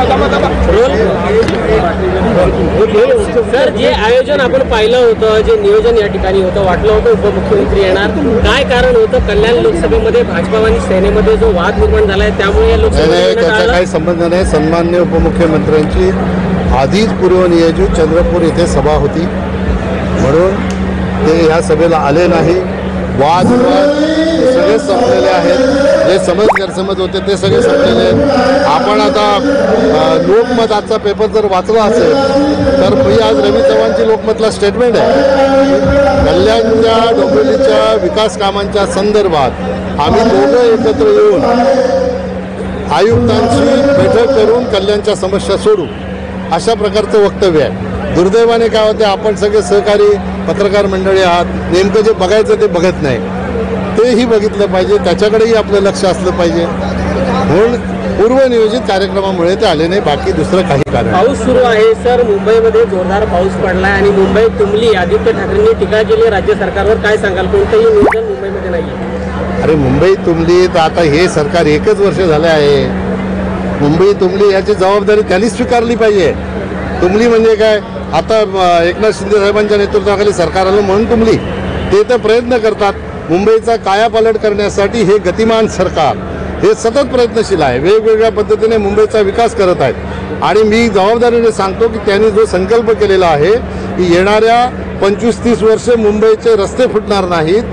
Sir, जे आयोजन आपण पाहिलं होतं, जे नियोजन या ठिकाणी होतं, वाटलं होतं उपमुख्यमंत्री येणार, काय कारण होतं? कल्याण लोकसभेमध्ये भाजपा आणि सेनेमध्ये जो वाद निर्माण झालाय त्यामुळे या लोकसभेत त्याचा काही संबंध नाही। सन्माननीय उपमुख्यमंत्र्यांची आधीच पूर्वनियोजित चंद्रपूर येथे सभा होती, म्हणून ते या सभेला आले नाही। वाद सगळे संपलेले आहेत, जे समज गैरसमज होते ते सगळे संपलेले आहेत। आपण आता लोकमत आजचा पेपर जर वाचला असेल तर मी आज रवी चव्हाणची लोकमतला स्टेटमेंट आहे, कल्याणच्या डोंबिवलीच्या विकास कामांच्या संदर्भात आम्ही दोघं एकत्र येऊन आयुक्तांची बैठक करून कल्याणच्या समस्या सोडू, अशा प्रकारचं वक्तव्य आहे। दुर्दैवाने काय होते, आपण सगळे सहकारी पत्रकार मंडळी आहात, नेमकं जे बघायचं ते बघत नाही, तेही बघितलं पाहिजे, त्याच्याकडेही आपलं लक्ष असलं पाहिजे, म्हणून पूर्वनियोजित कार्यक्रमामुळे ते आले नाही, बाकी दुसरं काही कारण। पाऊस सुरू आहे सर, मुंबईमध्ये जोरदार पाऊस पडलाय आणि मुंबई तुंबली। आदित्य ठाकरेंनी टीका केली राज्य सरकारवर, काय सांगाल? कोणतंही नियोजन मुंबईमध्ये नाहीये। अरे मुंबई तुंबली तर आता हे सरकार एकच वर्ष झाले आहे, मुंबई तुंबली याची जबाबदारी त्यांनी स्वीकारली पाहिजे। तुंबली म्हणजे काय? आता एकनाथ शिंदे साहेबांच्या नेतृत्वाखाली सरकार आलं म्हणून तुंबली, ते तर प्रयत्न करतात मुंबईचा कायापालट करण्यासाठी। हे गतिमान सरकार हे सतत प्रयत्नशील आहे, वेगवेगळ्या पद्धतीने मुंबईचा विकास करत आहेत आणि मी जबाबदारीने सांगतो की त्यांनी जो संकल्प केलेला आहे की येणाऱ्या 25-30 वर्ष मुंबईचे रस्ते फुटणार नाहीत,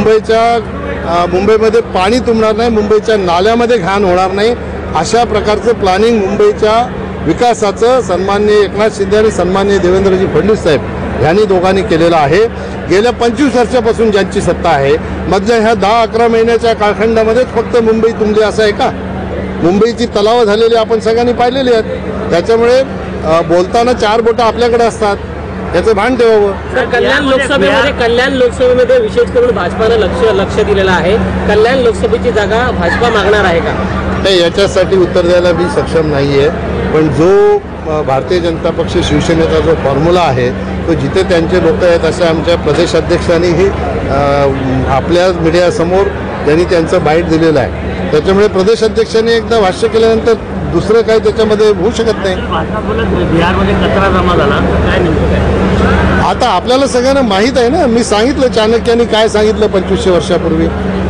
मुंबईमध्ये पाणी तुंबणार नाही, मुंबईच्या नाल्यामध्ये घाण होणार नाही, अशा प्रकारचं प्लॅनिंग मुंबईच्या विकासाचं सन्माननीय एकनाथ शिंदे आणि सन्माननीय देवेंद्रजी फडणवीस साहेब यांनी दोघांनी केलेलं आहे। गेल्या 25 वर्षापासून ज्यांची सत्ता आहे, मधल्या ह्या 10-11 महिन्याच्या कालखंडामध्येच फक्त मुंबई तुंबली असं आहे का? मुंबईची तलाव झालेली आपण सगळ्यांनी पाहिलेली आहेत, त्याच्यामुळे बोलताना 4 बोटं आपल्याकडे असतात, याचं भान ठेवावं। सर, कल्याण लोकसभेमध्ये विशेष करून भाजपानं लक्ष दिलेलं आहे, कल्याण लोकसभेची जागा भाजपा मागणार आहे का? नाही, याच्यासाठी उत्तर द्यायला मी सक्षम नाही आहे, पण जो भारतीय जनता पक्ष शिवसेनेचा जो फॉर्म्युला आहे तो जिथे त्यांचे लोक आहेत अशा आमच्या प्रदेशाध्यक्षांनीही आपल्या मीडियासमोर त्यांनी त्यांचं बाईट दिलेलं आहे, त्याच्यामुळे प्रदेशाध्यक्षांनी एकदा भाष्य केल्यानंतर दुसरं काय त्याच्यामध्ये होऊ शकत नाही। बिहारमध्ये कचरा जमा झाला, काय नेमकं? आता आपल्याला सगळ्यांना माहीत आहे ना, मी सांगितलं चाणक्याने काय सांगितलं 2500 वर्षापूर्वी,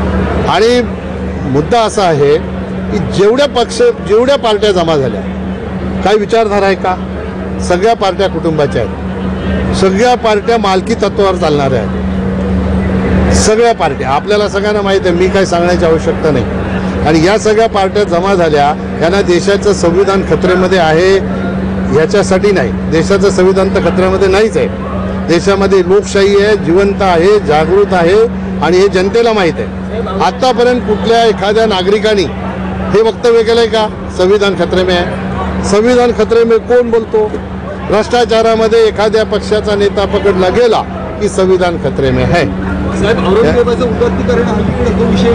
आणि मुद्दा असा आहे की जेवढ्या पार्ट्या जमा झाल्या, काही विचारधारा आहे का? सगळ्या पार्ट्या कुटुंबाच्या आहेत, सगळ्या पार्ट्या मालकी तत्वावर चालणाऱ्या आहेत, सगळ्या पार्ट्या आपल्याला सगळ्यांना माहीत आहे, मी काही सांगण्याची आवश्यकता नाही। आणि या सगळ्या पार्ट्या जमा झाल्या, यांना देशाचं संविधान खतऱ्यामध्ये आहे ह्याच्यासाठी नाही, देशाचं संविधान तर खतऱ्यामध्ये नाहीच आहे, देशामध्ये लोकशाही आहे, जिवंत आहे, जागृत आहे आणि हे जनतेला माहीत आहे। आतापर्यंत कुठल्या एखाद्या नागरिकांनी हे वक्तव्य केलंय का संविधान खतरे में आहे? संविधान खतरे में कोण बोलतो? भ्रष्टाचारामध्ये एखाद्या पक्षाचा नेता पकडला गेला की संविधान खतरे में है। साहेब, औरंगजेबाचं उदात्तीकरण हा विषय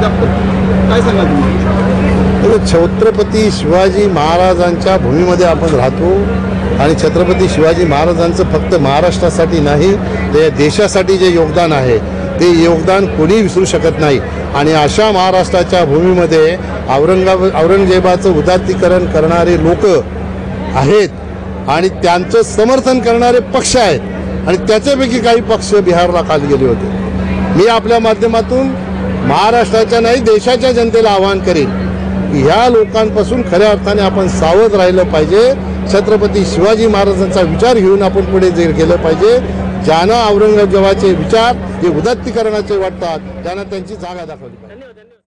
काय सांगा तुम्ही? छत्रपती शिवाजी महाराजांच्या भूमीमध्ये आपण राहतो आणि छत्रपती शिवाजी महाराजांचं फक्त महाराष्ट्रासाठी नाही, ते देशासाठी जे योगदान आहे ते योगदान कोणी विसरू शकत नाही। आणि अशा महाराष्ट्राच्या भूमीमध्ये औरंगजेबाचं उदात्तीकरण करणारे लोक आहेत आणि त्यांचं समर्थन करणारे पक्ष आहेत आणि त्याच्यापैकी काही पक्ष बिहारला काल गेले होते। मी आपल्या माध्यमातून महाराष्ट्राच्या नाही देशाच्या जनतेला आवाहन करेन की ह्या लोकांपासून खऱ्या अर्थाने आपण सावध राहिलं पाहिजे, छत्रपती शिवाजी महाराजांचा विचार घेऊन आपण पुढे गेलं पाहिजे। ज्यांना औरंगजेबाचे विचार जे उदात्तीकरणाचे वाटतात त्यांना त्यांची जागा दाखवली पाहिजे।